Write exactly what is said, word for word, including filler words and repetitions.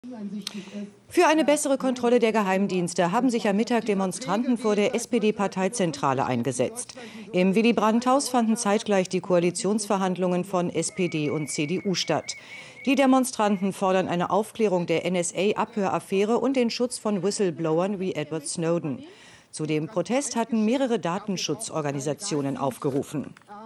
Für eine bessere Kontrolle der Geheimdienste haben sich am Mittag Demonstranten vor der S P D-Parteizentrale eingesetzt. Im Willy-Brandt-Haus fanden zeitgleich die Koalitionsverhandlungen von S P D und C D U statt. Die Demonstranten fordern eine Aufklärung der N S A-Abhöraffäre und den Schutz von Whistleblowern wie Edward Snowden. Zu dem Protest hatten mehrere Datenschutzorganisationen aufgerufen.